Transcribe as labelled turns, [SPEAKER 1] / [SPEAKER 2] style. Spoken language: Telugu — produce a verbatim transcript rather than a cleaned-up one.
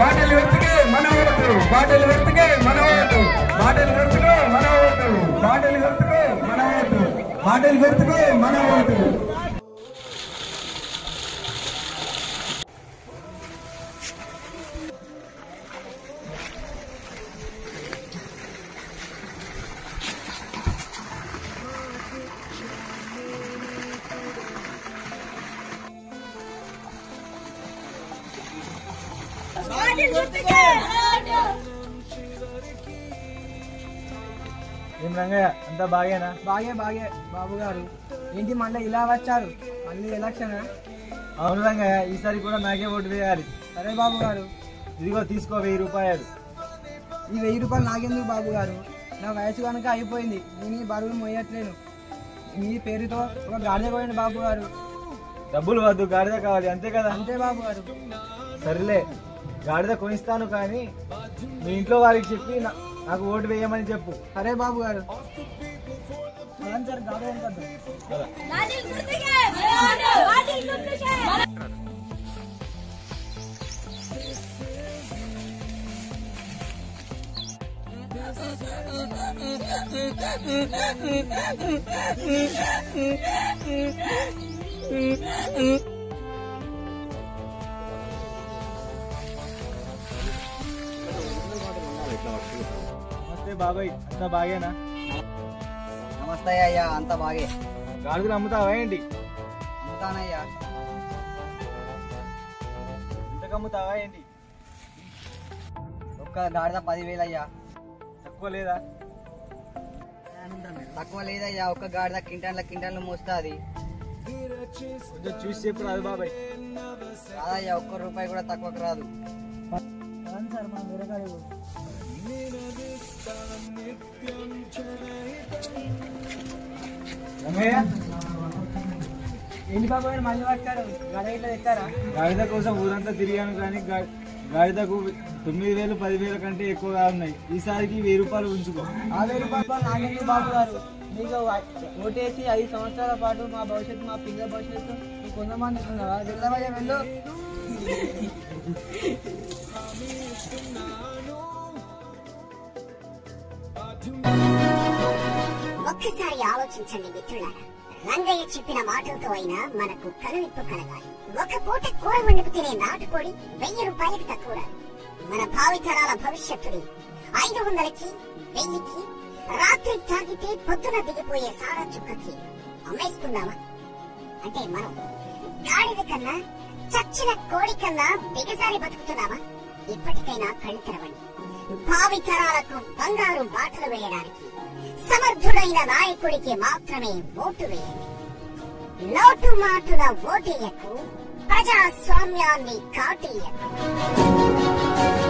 [SPEAKER 1] బాటలు గుర్తుకే మన ఓటు, బాటలు గుర్తుకే మన ఓటు, బాటలు గుర్తుకే మన ఓటు, బాటలు గుర్తుకే మన ఓటు, బాటలు గుర్తుకే మన ఓటు.
[SPEAKER 2] ఏం రంగయ్య అంతా బాగేనా?
[SPEAKER 3] బాగే బాగే బాబు గారు. ఏంటి మళ్ళీ ఇలా వచ్చారు? మళ్ళీ ఎలక్షన్?
[SPEAKER 2] అవును రంగయ్య, ఈసారి కూడా నాకే ఓటు వేయాలి.
[SPEAKER 3] సరే బాబు గారు.
[SPEAKER 2] ఇదిగో తీసుకో వెయ్యి రూపాయలు.
[SPEAKER 3] ఈ వెయ్యి రూపాయలు నాకెందుకు బాబు గారు? నా వయసు కనుక అయిపోయింది, నేను ఈ బరువులు మోయట్లేను. మీ పేరుతో ఒక గాడిద పోయండి బాబు గారు.
[SPEAKER 2] డబ్బులు వద్దు, గాడిద కావాలి అంతే కదా?
[SPEAKER 3] అంతే బాబు గారు.
[SPEAKER 2] సరేలే, గాడిద కొనిస్తాను, కానీ మీ ఇంట్లో వారికి చెప్పి నాకు ఓటు వేయమని చెప్పు.
[SPEAKER 3] సరే బాబు గారు. సార్ గాడిద కదా.
[SPEAKER 2] నమస్తే బాబాయ్, అంతా బాగేనా?
[SPEAKER 3] నమస్తే అయ్యా, అంత బాగే.
[SPEAKER 2] గాడిదలు అమ్ముతావా ఏంటి?
[SPEAKER 3] అమ్ముతానయ్యా.
[SPEAKER 2] ఇంతకు అమ్ముతావా ఏంటి?
[SPEAKER 3] ఒక్క గాడిద పదివేలు అయ్యా.
[SPEAKER 2] తక్కువ లేదా?
[SPEAKER 3] తక్కువ లేదయ్యా, ఒక్క గాడిద కింటాన్ల కింటాన్లు మోస్తుంది.
[SPEAKER 2] కొంచెం చూసి చెప్పు రాదు బాబాయ్.
[SPEAKER 3] కాదయ్యా, ఒక్క రూపాయి కూడా తక్కువకు రాదు. సార్ మా వేరే గాడి ఏంటి బాబు గారు మళ్ళీ వచ్చారు? గాడిద ఇట్లా తెచ్చారా?
[SPEAKER 2] గాడిద కోసం ఊరంతా తిరిగాను, కానీ గాడిదకు తొమ్మిది వేలు పదివేల కంటే ఎక్కువగా ఉన్నాయి. ఈసారికి వెయ్యి రూపాయలు ఉంచుకో.
[SPEAKER 3] ఆ వెయ్యి రూపాయలు నాకెందుకు బాబు గారు? మీకు ఓటేసి ఐదు సంవత్సరాల పాటు మా భవిష్యత్తు, మా పిల్లల భవిష్యత్తు మీకు కొంతమంది ఇస్తున్నారా? వెళ్ళవయ్యా వెళ్ళు.
[SPEAKER 4] ఒక్కసారి ఆలోచించండి మిత్రులారా. రంగయ్య చెప్పిన మాటలతో అయినా మనకు కనువిప్పు కలగాలి. ఒక పూట కూర వండుకు తినే నాటుకోడి వెయ్యి రూపాయలకు తక్కువ. మన భావితరాల భవిష్యత్తుని ఐదు వందలకి వెయ్యికి, రాత్రి తాగితే పొద్దున దిగిపోయే సారా చుక్కకి అమ్మేసుకుందామా? అంటే మనం గాడిద కన్నా, చచ్చిన కోడి కన్నా దిగజారి బతుకుతున్నామా? ఇప్పటికైనా కళ్ళు తెరవండి. భావితరాలకు బంగారు బాటలు వేయడానికి సమర్థుడైన నాయకుడికి మాత్రమే ఓటు వేయండి. లోటు మాటున ఓటేయకు, ప్రజాస్వామ్యాన్ని కాటేయకు.